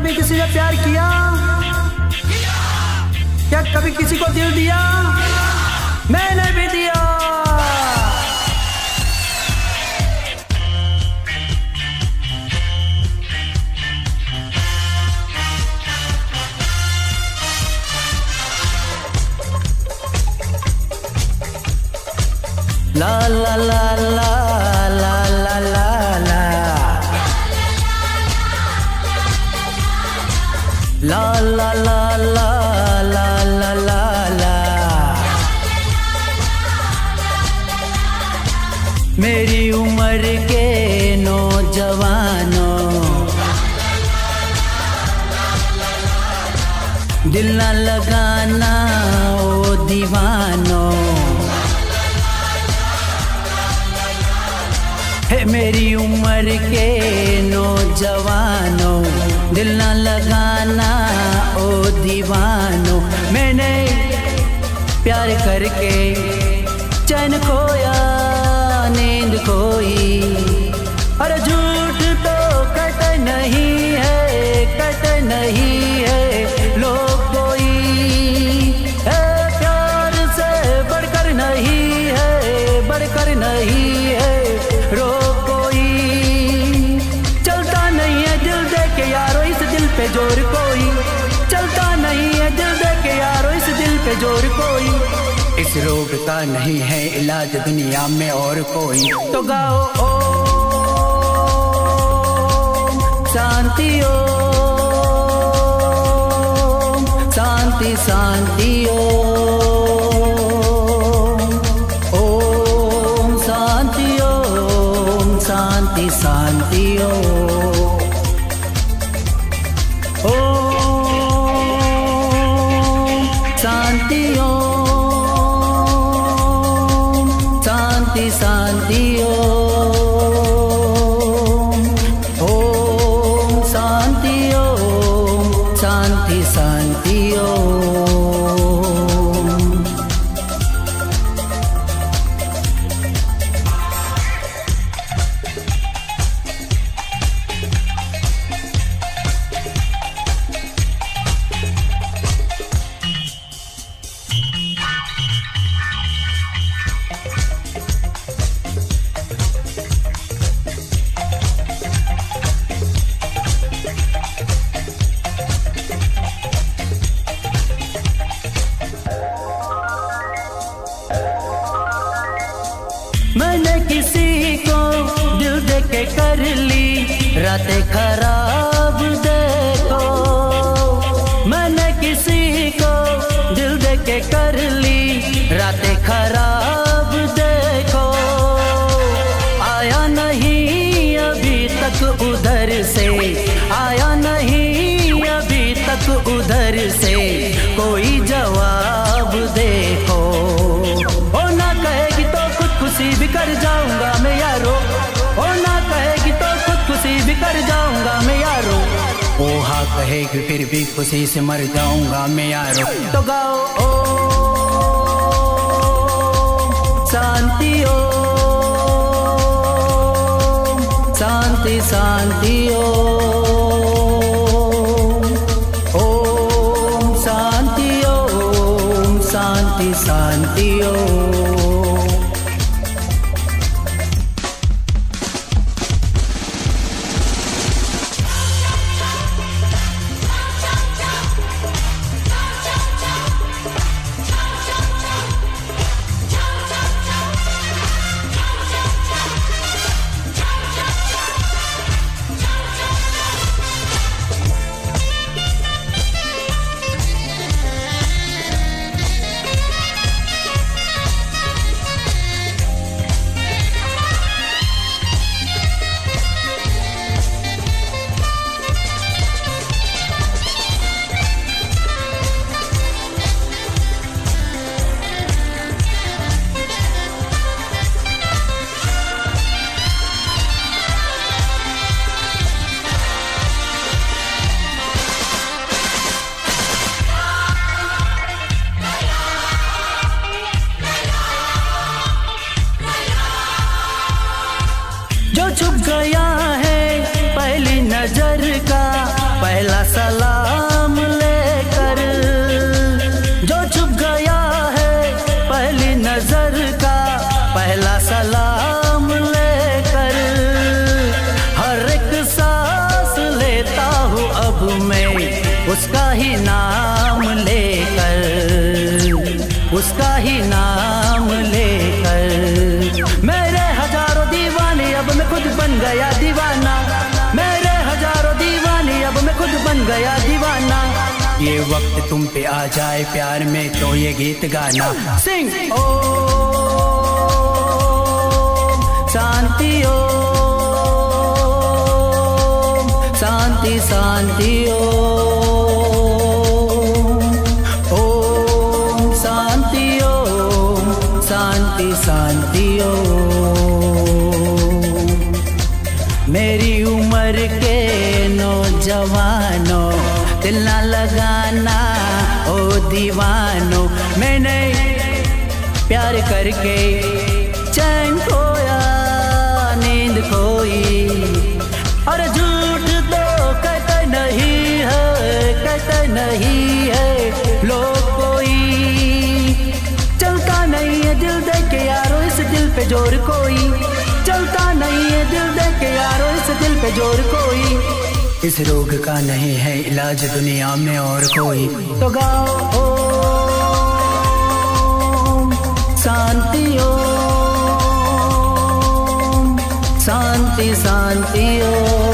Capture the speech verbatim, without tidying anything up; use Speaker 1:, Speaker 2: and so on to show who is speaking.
Speaker 1: कभी किसी ने प्यार किया? क्या कभी किसी को दिल दिया? मैंने भी दिया। ला ला ला ला ला ला ला ला ला ला ला ला ला ला ला ला। मेरी उम्र के नौजवानों, दिल न लगाना ओ दीवानों। है मेरी उम्र के नौजवानों, दिल न लगाना ओ दीवानों। मैंने प्यार करके चैन खोया, नींद खोई। अरे झूठ तो कट नहीं है, कट नहीं है लोग कोई। है प्यार से बढ़कर नहीं है, बढ़कर नहीं है रोग कोई। चलता नहीं है दिल दे के यारो इस दिल पे जोर कोई। चलता नहीं है दिल दे के यारो इस दिल पे जोर कोई। इस रोग का नहीं है इलाज दुनिया में और कोई। तो गाओ ओम शांति, ओम शांति शांति ओम, ओम शांति ओम शांति शांति ओम, ओम शांति ओम शांति शांति ओम, ओम शांति ओम शांति शांति ओम। मैंने किसी को दिल दे के कर ली रातें खराब देखो। मैंने किसी को दिल दे के कर ली रातें खराब देखो। आया नहीं अभी तक उधर से, आया नहीं अभी तक उधर से कोई जवाब देखो। ओ ना कहेगी तो खुदकुशी भी कर जाऊंगा मैं यारो। ओ ना कहेगी तो खुदकुशी भी कर जाऊंगा मैं यारो। ओ हाँ कहेगी फिर भी खुशी से मर जाऊंगा मैं यारो। तो गाओ ओम शांति ओम शांति शांति ओम, ओम शांति ओम शांति शांति ओम। सलाम लेकर, जो छुप गया है पहली नजर का पहला सलाम लेकर। हर एक सांस लेता हूँ अब मैं उसका ही नाम लेकर, उसका ही नाम लेकर। मेरे हजारों दीवाने अब मैं खुद बन गया दीवाना, मेरे हजारों दीवाने अब मैं खुद बन गया दीवाना। ये वक्त तुम पे आ जाए प्यार में तो ये गीत गाना। सिंग ओ शांति ओ शांति शांति ओ शांति शांति ओ। मेरी उम्र के नौजवानों दिल ना लगाना ओ दीवानों। मैंने प्यार करके चैन खोया नींद खोई, और झूठ तो कहते नहीं है, कहते नहीं है लोग कोई। चलता नहीं है दिल दे के यारो इस दिल पे जोर कोई, चलता नहीं है दिल दे के यारो इस दिल पे जोर कोई। इस रोग का नहीं है इलाज दुनिया में और कोई। तो गाओ ओ शांति ओ शांति शांति ओ।